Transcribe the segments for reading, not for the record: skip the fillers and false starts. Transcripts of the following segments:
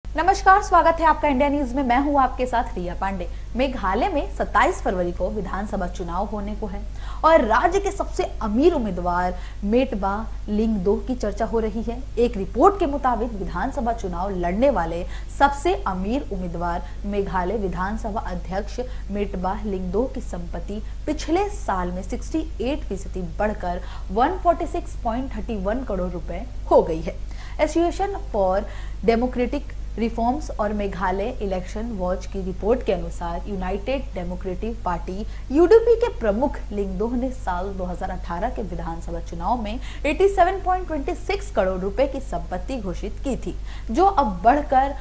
नमस्कार, स्वागत है आपका इंडिया न्यूज में। मैं हूं आपके साथ रिया पांडे। मेघालय में 27 फरवरी को विधानसभा चुनाव होने को है और राज्य के सबसे अमीर उम्मीदवार मेटबा लिंगदोह की चर्चा हो रही है। एक रिपोर्ट के मुताबिक विधानसभा चुनाव लड़ने वाले सबसे अमीर उम्मीदवार मेघालय विधानसभा अध्यक्ष मेटबा लिंगदोह की संपत्ति पिछले साल में 68% बढ़कर 146.31 करोड़ रुपए हो गई है। एसोसिएशन फॉर डेमोक्रेटिक रिफॉर्म्स और मेघालय इलेक्शन वॉच की रिपोर्ट के अनुसार यूनाइटेड डेमोक्रेटिक पार्टी यूडीपी के प्रमुख लिंगदोह ने साल 2018 के विधानसभा चुनाव में 87.26 करोड़ रुपए की संपत्ति घोषित की थी, जो अब बढ़कर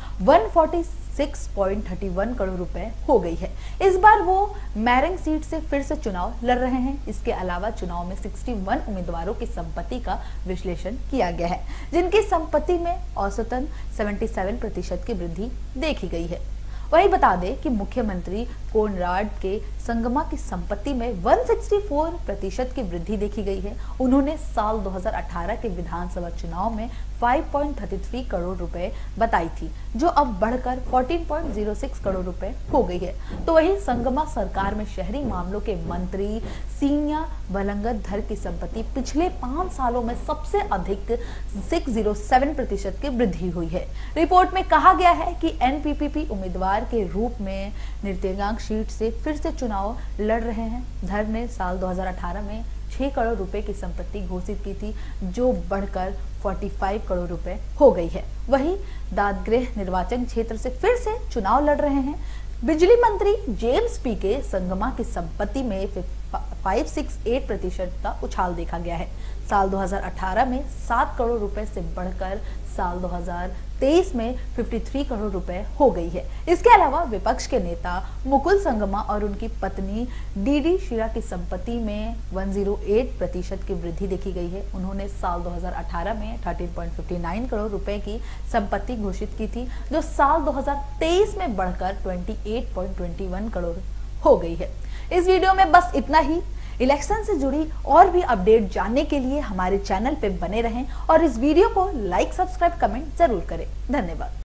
146.31 करोड़ रुपए हो गई है। इस बार वो मैरिंग सीट से फिर से चुनाव लड़ रहे हैं। इसके अलावा चुनाव में 61 उम्मीदवारों की संपत्ति का विश्लेषण किया गया है, जिनकी संपत्ति में औसतन 77% की वृद्धि देखी गई है। वही बता दें कि मुख्यमंत्री कोनराड के संगमा की संपत्ति में 164% की वृद्धि देखी गई है। उन्होंने साल 2018 के विधानसभा चुनाव में 5.33 करोड़ रुपए बताई थी, जो अब बढ़कर 14.06 करोड़ रुपए हो गई है। तो वही संगमा सरकार में शहरी मामलों के मंत्री सीनिया वलंगधर की संपत्ति पिछले 5 सालों में सबसे अधिक 607% की वृद्धि हुई है। रिपोर्ट में कहा गया है कि एनपीपी उम्मीदवार के रूप में नृत्यंगांग सीट से फिर से चुनाव लड़ रहे हैं। धर ने साल 2018 में 6 करोड़ रुपए की संपत्ति घोषित की थी, जो बढ़कर 45 करोड़ रुपए हो गई है। वहीं दादग्रह निर्वाचन क्षेत्र से फिर से चुनाव लड़ रहे हैं। बिजली मंत्री जेम्स पी के संगमा की संपत्ति में 568% का उछाल देखा गया है। साल 2018 में 7 करोड़ रुपए से बढ़कर साल 2023 में 53 करोड़ रुपए हो गई है। इसके अलावा विपक्ष के नेता मुकुल संगमा और उनकी पत्नी डीडी शिरा की संपत्ति में 108% की वृद्धि देखी गई है। उन्होंने साल 2018 में 13.59 करोड़ रुपए की संपत्ति घोषित की थी, जो साल 2023 में बढ़कर 28.21 करोड़ हो गई है। इस वीडियो में बस इतना ही। इलेक्शन से जुड़ी और भी अपडेट जानने के लिए हमारे चैनल पे बने रहें और इस वीडियो को लाइक, सब्सक्राइब, कमेंट जरूर करें। धन्यवाद।